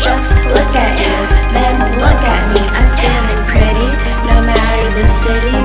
Just look at you, men, look at me. I'm feeling pretty, no matter the city.